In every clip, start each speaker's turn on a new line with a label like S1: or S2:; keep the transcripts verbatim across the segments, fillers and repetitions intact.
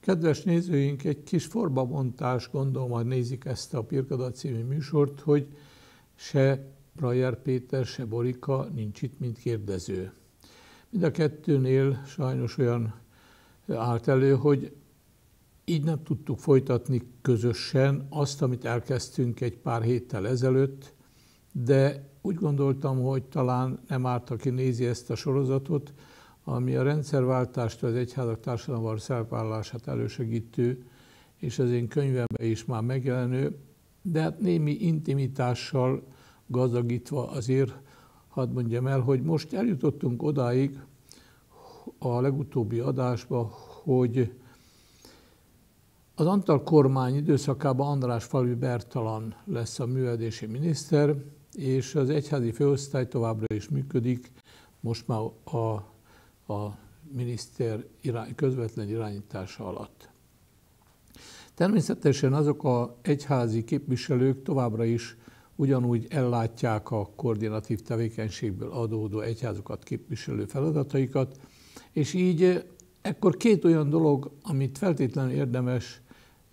S1: Kedves nézőink, egy kis forbabontás, gondolom, majd nézik ezt a Pirkada című műsort, hogy se Brajer Péter, se Borika nincs itt, mint kérdező. Mind a kettőnél sajnos olyan állt elő, hogy így nem tudtuk folytatni közösen azt, amit elkezdtünk egy pár héttel ezelőtt, de úgy gondoltam, hogy talán nem árt, aki nézi ezt a sorozatot, ami a rendszerváltást, az egyházak társadalomban szerepvállalását elősegítő, és az én könyvemben is már megjelenő, de hát némi intimitással gazdagítva azért hadd mondjam el, hogy most eljutottunk odáig a legutóbbi adásba, hogy az Antal kormány időszakában Andrásfalvi Bertalan lesz a művelődési miniszter, és az egyházi főosztály továbbra is működik, most már a, a miniszter irány, közvetlen irányítása alatt. Természetesen azok az egyházi képviselők továbbra is ugyanúgy ellátják a koordinatív tevékenységből adódó egyházokat képviselő feladataikat, és így ekkor két olyan dolog, amit feltétlenül érdemes,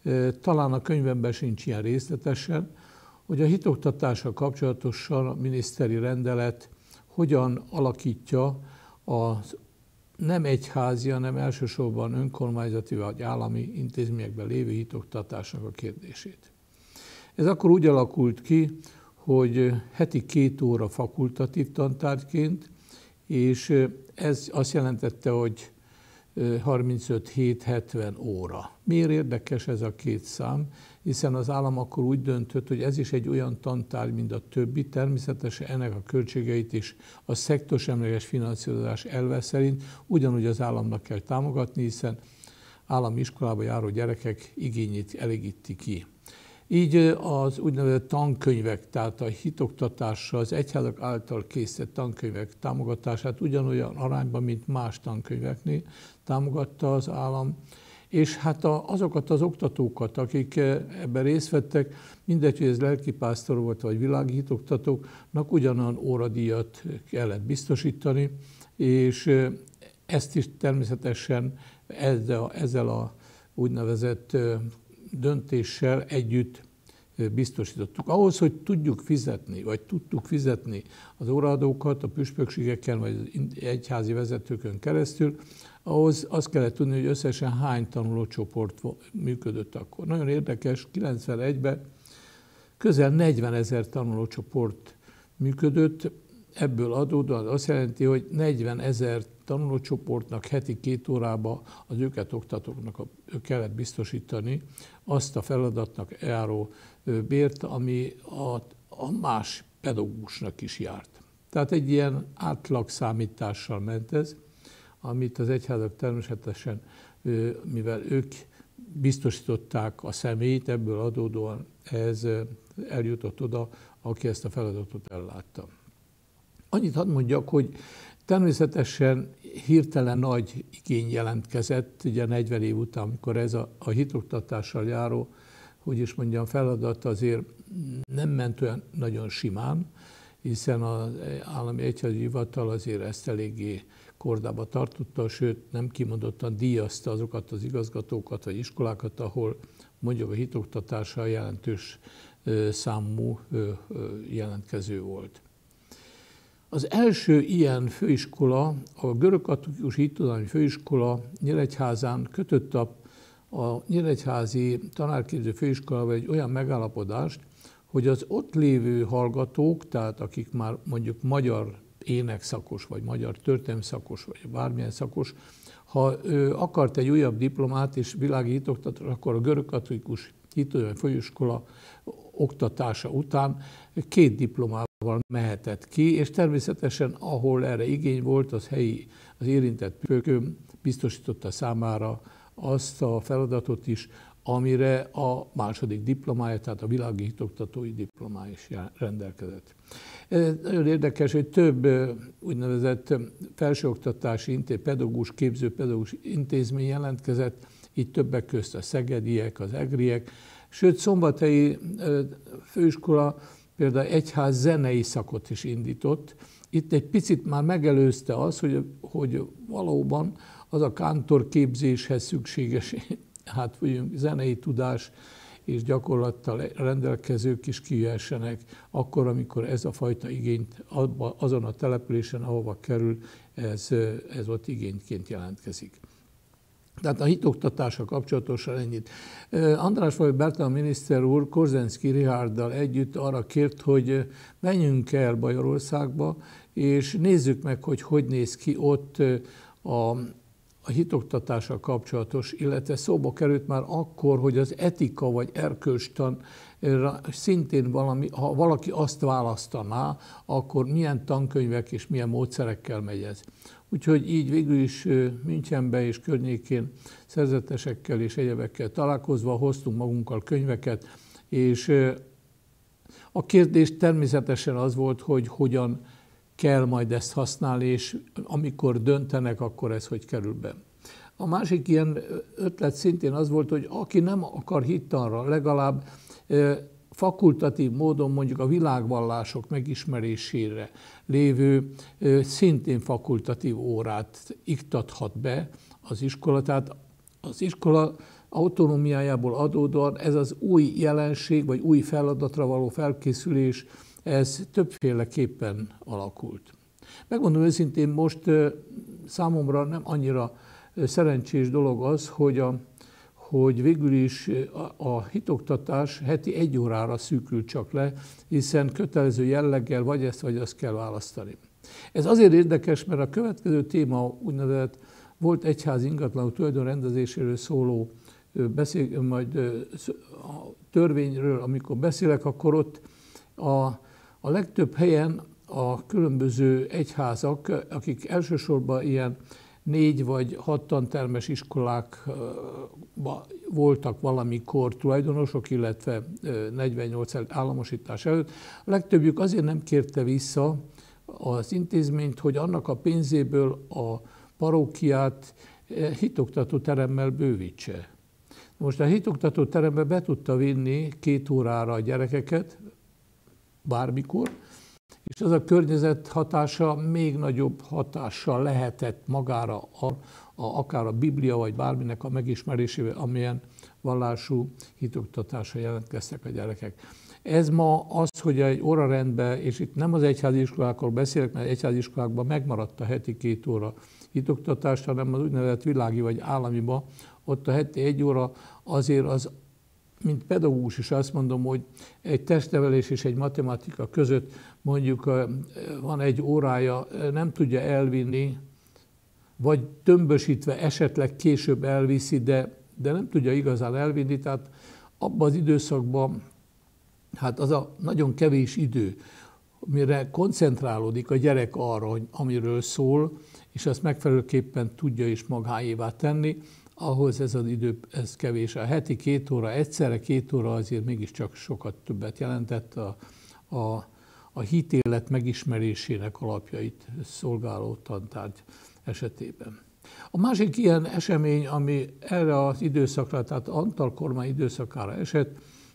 S1: talán a könyvemben sincs ilyen részletesen, hogy a hitoktatással kapcsolatosan a miniszteri rendelet hogyan alakítja az nem egyházi, hanem elsősorban önkormányzati vagy állami intézményekben lévő hitoktatásnak a kérdését. Ez akkor úgy alakult ki, hogy heti két óra fakultatív tantárgyként, és ez azt jelentette, hogy harmincöt hét hetven óra. Miért érdekes ez a két szám? Hiszen az állam akkor úgy döntött, hogy ez is egy olyan tantárgy, mint a többi, természetesen ennek a költségeit is a szektorsemleges finanszírozás elve szerint ugyanúgy az államnak kell támogatni, hiszen állami iskolába járó gyerekek igényét elégíti ki. Így az úgynevezett tankönyvek, tehát a hitoktatással, az egyházak által készített tankönyvek támogatását ugyanolyan arányban, mint más tankönyveknél támogatta az állam, és hát azokat az oktatókat, akik ebben részt vettek, mindegy, hogy ez lelkipásztor volt, vagy világi hitoktatóknak ugyanolyan óradíjat kellett biztosítani, és ezt is természetesen ezzel a, ezzel a úgynevezett döntéssel együtt biztosítottuk. Ahhoz, hogy tudjuk fizetni, vagy tudtuk fizetni az óraadókat a püspökségeken, vagy az egyházi vezetőkön keresztül, ahhoz azt kellett tudni, hogy összesen hány tanulócsoport működött akkor. Nagyon érdekes, kilencvenegyben közel negyvenezer tanulócsoport működött, ebből adódóan azt jelenti, hogy negyvenezer tanulócsoportnak heti két órába az őket oktatóknak kellett biztosítani azt a feladatnak járó bért, ami a, a más pedagógusnak is járt. Tehát egy ilyen átlagszámítással ment ez, amit az egyházak természetesen, mivel ők biztosították a személyt, ebből adódóan ez eljutott oda, aki ezt a feladatot ellátta. Annyit hadd mondjak, hogy természetesen hirtelen nagy igény jelentkezett, ugye negyven év után, amikor ez a, a hitoktatással járó, hogy is mondjam, feladat azért nem ment olyan nagyon simán, hiszen az állami egyházi hivatal azért ezt eléggé kordába tartotta, sőt nem kimondottan díjazta azokat az igazgatókat vagy iskolákat, ahol mondjuk a hitoktatással jelentős számú jelentkező volt. Az első ilyen főiskola, a Görögkatolikus Hittudományi Főiskola Nyíregyházán kötött a, a Nyíregyházi Tanárképző Főiskolával egy olyan megállapodást, hogy az ott lévő hallgatók, tehát akik már mondjuk magyar énekszakos, vagy magyar történelmi szakos, vagy bármilyen szakos, ha ő akart egy újabb diplomát és világi hitoktató, akkor a Görögkatolikus Hittudományi Főiskola oktatása után két diplomával mehetett ki, és természetesen ahol erre igény volt, az helyi, az érintett püspök biztosította számára azt a feladatot is, amire a második diplomája, tehát a világi hitoktatói diplomája is rendelkezett. Ez nagyon érdekes, hogy több úgynevezett felsőoktatási intézmény, pedagógus, képző pedagógus intézmény jelentkezett, így többek közt a szegediek, az egriek, sőt Szombathelyi főiskola például egyház zenei szakot is indított. Itt egy picit már megelőzte az, hogy, hogy valóban az a kántorképzéshez szükséges hát mondjuk zenei tudás és gyakorlattal rendelkezők is kijöhessenek akkor, amikor ez a fajta igényt azon a településen, ahova kerül, ez, ez ott igényként jelentkezik. Tehát a hitoktatással kapcsolatosan ennyit. András Bertalan miniszter úr Korzenszky Richárddal együtt arra kért, hogy menjünk el Bajorországba, és nézzük meg, hogy hogy néz ki ott a, a hitoktatással kapcsolatos, illetve szóba került már akkor, hogy az etika vagy erkölcstan szintén valami, ha valaki azt választaná, akkor milyen tankönyvek és milyen módszerekkel megy ez. Úgyhogy így végül is Münchenbe és környékén szerzetesekkel és egyebekkel találkozva hoztunk magunkkal könyveket, és a kérdés természetesen az volt, hogy hogyan kell majd ezt használni, és amikor döntenek, akkor ez hogy kerül be. A másik ilyen ötlet szintén az volt, hogy aki nem akar hittanra, legalább fakultatív módon mondjuk a világvallások megismerésére lévő szintén fakultatív órát iktathat be az iskola. Tehát az iskola autonómiájából adódóan ez az új jelenség, vagy új feladatra való felkészülés, ez többféleképpen alakult. Megmondom őszintén, most számomra nem annyira szerencsés dolog az, hogy a hogy végül is a hitoktatás heti egy órára szűkül csak le, hiszen kötelező jelleggel vagy ezt, vagy azt kell választani. Ez azért érdekes, mert a következő téma úgynevezett volt egyházi ingatlanok tulajdonrendezéséről szóló beszél, majd a törvényről, amikor beszélek, akkor ott a, a legtöbb helyen a különböző egyházak, akik elsősorban ilyen négy vagy hat tantermes iskolákban voltak valamikor tulajdonosok, illetve negyvennyolc államosítás előtt. A legtöbbjük azért nem kérte vissza az intézményt, hogy annak a pénzéből a parókiát hitoktató teremmel bővítse. Most a hitoktató terembe be tudta vinni két órára a gyerekeket, bármikor, és az a környezet hatása még nagyobb hatással lehetett magára, a, a, akár a Biblia, vagy bárminek a megismerésével, amilyen vallású hitoktatásra jelentkeztek a gyerekek. Ez ma az, hogy egy órarendben, és itt nem az egyházi iskolákról beszélek, mert egyházi iskolákban megmaradt a heti két óra hitoktatás, hanem az úgynevezett világi vagy államiba, ott a heti egy óra azért az, mint pedagógus is azt mondom, hogy egy testnevelés és egy matematika között mondjuk van egy órája, nem tudja elvinni, vagy tömbösítve esetleg később elviszi, de, de nem tudja igazán elvinni, tehát abban az időszakban hát az a nagyon kevés idő, mire koncentrálódik a gyerek arra, hogy amiről szól, és azt megfelelőképpen tudja is magáévá tenni, ahhoz ez az idő, ez kevés. A heti két óra, egyszerre két óra azért mégiscsak sokat többet jelentett a, a, a hitélet megismerésének alapjait szolgáló tantárgy esetében. A másik ilyen esemény, ami erre az időszakra, tehát Antal kormány időszakára esett,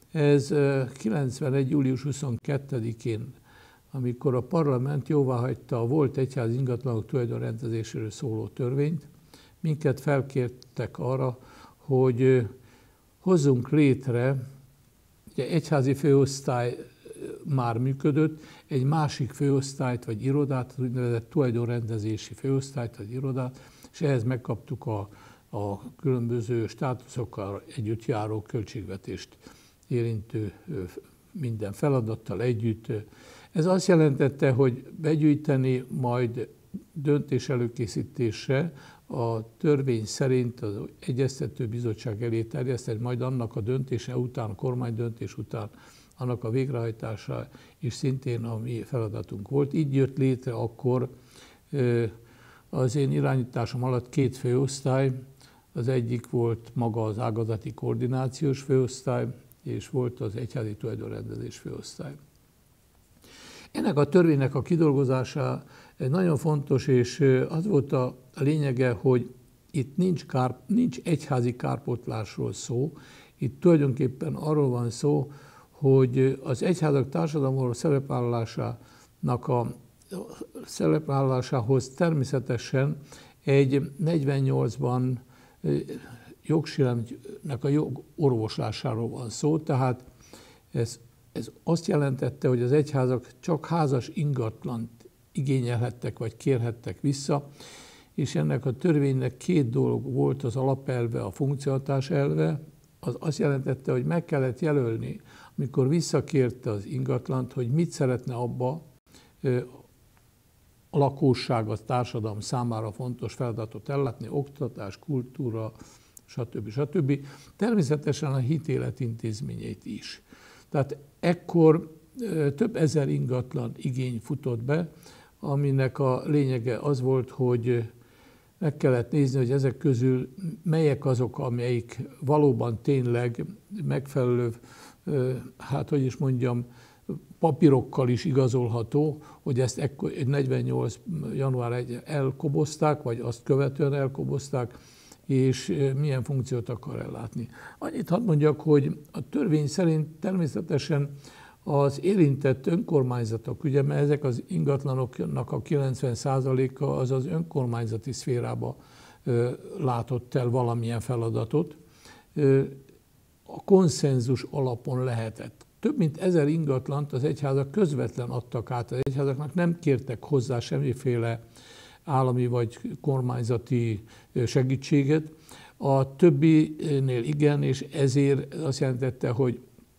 S1: ez kilencvenegy. július huszonkettedikén, amikor a parlament jóváhagyta a volt egyházi ingatlanok tulajdonrendezéséről szóló törvényt, minket felkértek arra, hogy hozzunk létre, ugye egyházi főosztály már működött, egy másik főosztályt vagy irodát, az úgynevezett tulajdonrendezési főosztályt vagy irodát, és ehhez megkaptuk a, a különböző státuszokkal együtt járó költségvetést érintő minden feladattal együtt. Ez azt jelentette, hogy begyűjteni, majd döntés előkészítésre a törvény szerint az Egyeztető Bizottság elé terjeszteni, majd annak a döntése után, a kormánydöntés után, annak a végrehajtása is szintén a mi feladatunk volt. Így jött létre akkor az én irányításom alatt két főosztály, az egyik volt maga az ágazati koordinációs főosztály, és volt az egyházi tulajdonrendezés főosztály. Ennek a törvénynek a kidolgozása nagyon fontos, és az volt a lényege, hogy itt nincs, kár, nincs egyházi kárpótlásról szó, itt tulajdonképpen arról van szó, hogy az egyházak társadalomról szerepvállalásának a szerepvállalásához természetesen egy negyvennyolcban jogsérelmnek a jogorvoslásáról van szó, tehát ez, ez azt jelentette, hogy az egyházak csak házas ingatlant igényelhettek vagy kérhettek vissza, és ennek a törvénynek két dolog volt az alapelve, a funkcionalitás elve, az azt jelentette, hogy meg kellett jelölni, amikor visszakérte az ingatlant, hogy mit szeretne abba a lakosság, a társadalom számára fontos feladatot ellátni, oktatás, kultúra, stb. stb. Természetesen a hitélet intézményeit is. Tehát ekkor több ezer ingatlan igény futott be, aminek a lényege az volt, hogy meg kellett nézni, hogy ezek közül melyek azok, amelyik valóban tényleg megfelelő, hát hogy is mondjam, papírokkal is igazolható, hogy ezt ekkor, negyvennyolc január elseje elkobozták, vagy azt követően elkobozták, és milyen funkciót akar ellátni. Annyit hadd mondjak, hogy a törvény szerint természetesen az érintett önkormányzatok, ugye, mert ezek az ingatlanoknak a kilencven százaléka az az önkormányzati szférába ö, látott el valamilyen feladatot, ö, a konszenzus alapon lehetett. Több mint ezer ingatlant az egyházak közvetlen adtak át, az egyházaknak nem kértek hozzá semmiféle állami vagy kormányzati segítséget. A többinél igen, és ezért azt jelentette, hogy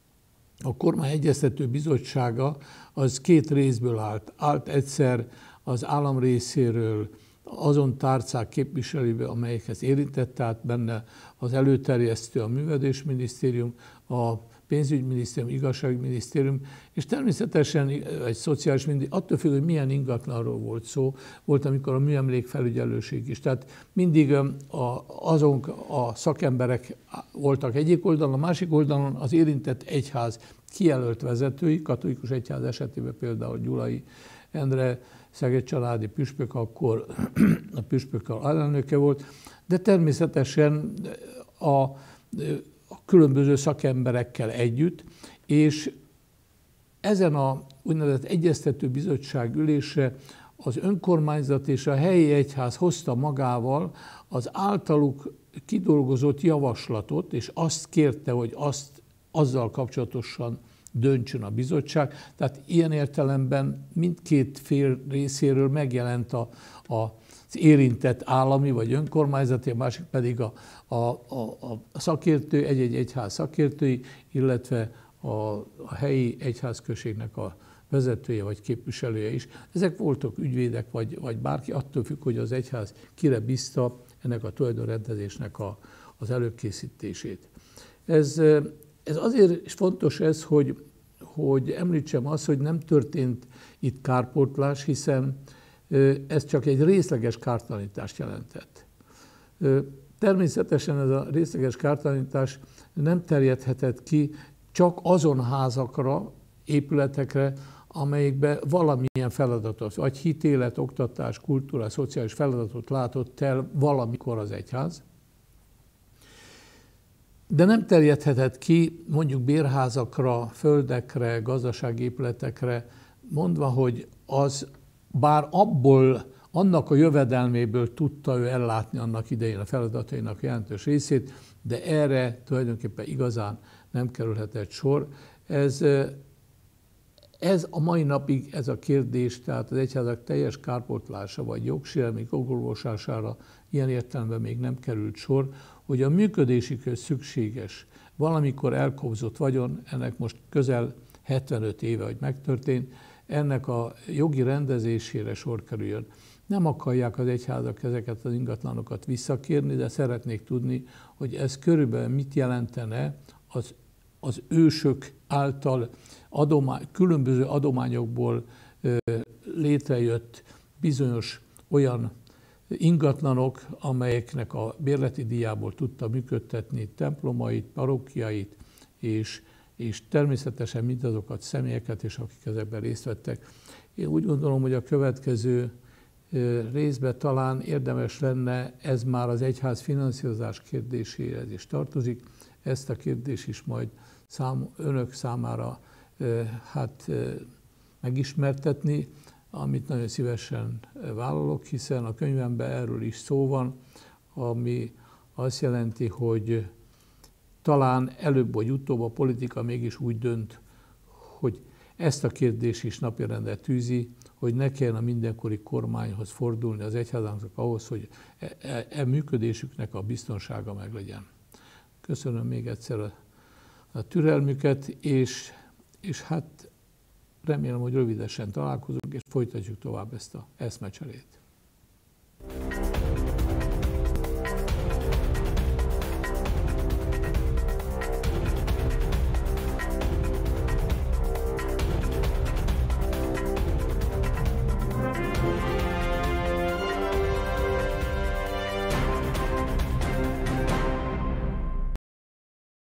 S1: a kormány egyeztető bizottsága az két részből állt. Állt egyszer az állam részéről azon tárcák képviselőbe, amelyekhez érintett, tehát benne az előterjesztő, a művelődésminisztérium, a pénzügyminisztérium, igazságminisztérium, és természetesen egy szociális mindig, attól függ, hogy milyen ingatlanról volt szó, volt, amikor a műemlékfelügyelőség is. Tehát mindig a, azon a szakemberek voltak egyik oldalon, a másik oldalon az érintett egyház kijelölt vezetői, katolikus egyház esetében például Gyulai Endre, Szeged-családi püspök, akkor a püspök alelnöke volt, de természetesen a, a különböző szakemberekkel együtt, és ezen a úgynevezett egyeztető bizottság ülésre az önkormányzat és a helyi egyház hozta magával az általuk kidolgozott javaslatot, és azt kérte, hogy azt azzal kapcsolatosan döntsön a bizottság. Tehát ilyen értelemben mindkét fél részéről megjelent a, a, az érintett állami vagy önkormányzati, a másik pedig a, a, a, a szakértő, egy-egy egyház szakértői, illetve a, a helyi egyházközségnek a vezetője vagy képviselője is. Ezek voltak ügyvédek, vagy, vagy bárki, attól függ, hogy az egyház kire bízta ennek a tulajdonrendezésnek a, az előkészítését. Ez, ez azért is fontos ez, hogy, hogy említsem azt, hogy nem történt itt kárpótlás, hiszen ez csak egy részleges kártalanítást jelentett. Természetesen ez a részleges kártalanítás nem terjedhetett ki csak azon házakra, épületekre, amelyikben valamilyen feladatot, vagy hitélet, oktatás, kultúra, szociális feladatot látott el valamikor az egyház. De nem terjedhetett ki mondjuk bérházakra, földekre, gazdasági épületekre, mondva, hogy az bár abból, annak a jövedelméből tudta ő ellátni annak idején a feladatainak jelentős részét, de erre tulajdonképpen igazán nem kerülhetett sor. Ez, ez a mai napig ez a kérdés, tehát az egyházak teljes kárpótlása vagy jogsérelmi jogorvosására ilyen értelemben még nem került sor, hogy a működésükhöz szükséges valamikor elkobzott vagyon, ennek most közel hetvenöt éve, hogy megtörtént, ennek a jogi rendezésére sor kerüljön. Nem akarják az egyházak ezeket az ingatlanokat visszakérni, de szeretnék tudni, hogy ez körülbelül mit jelentene az, az ősök által adomány, különböző adományokból ö, létrejött bizonyos olyan ingatlanok, amelyeknek a bérleti díjából tudta működtetni templomait, parókiait, és, és természetesen mindazokat személyeket, és akik ezekben részt vettek. Én úgy gondolom, hogy a következő részben talán érdemes lenne, ez már az egyház finanszírozás kérdéséhez is tartozik, ezt a kérdést is majd szám, önök számára hát, megismertetni, amit nagyon szívesen vállalok, hiszen a könyvemben erről is szó van, ami azt jelenti, hogy talán előbb vagy utóbb a politika mégis úgy dönt, hogy ezt a kérdést is napirendre tűzi, hogy ne kelljen a mindenkori kormányhoz fordulni az egyházaknak ahhoz, hogy e, e, e működésüknek a biztonsága meglegyen. Köszönöm még egyszer a, a türelmüket, és, és hát remélem, hogy rövidesen találkozunk, és folytatjuk tovább ezt az eszmecserét.